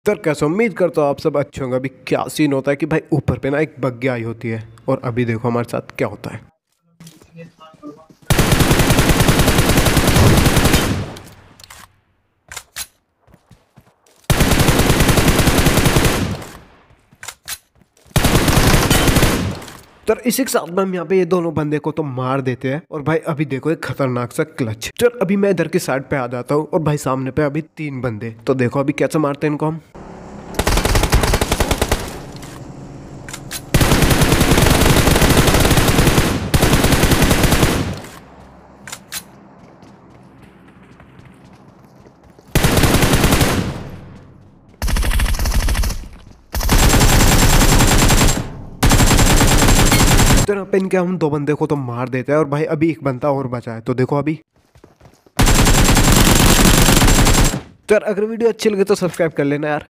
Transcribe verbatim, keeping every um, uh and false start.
Sir कैसे उम्मीद करता हूँ आप सब अच्छे होंगे। अभी क्या सीन होता है कि भाई ऊपर पे ना एक बग्गी आई होती है और अभी देखो हमारे साथ क्या होता है। सर इसी के साथ में हम यहाँ पे ये दोनों बंदे को तो मार देते हैं और भाई अभी देखो एक खतरनाक सा क्लच। सर अभी मैं इधर की साइड पे आ जाता हूँ और भाई सामने पे अभी तीन बंदे, तो देखो अभी कैसे मारते हैं इनको हम। तो यहाँ पे इनके हम दो बंदे को तो मार देते हैं और भाई अभी एक बंदा और बचा है, तो देखो अभी। सर अगर वीडियो अच्छी लगे तो सब्सक्राइब कर लेना यार।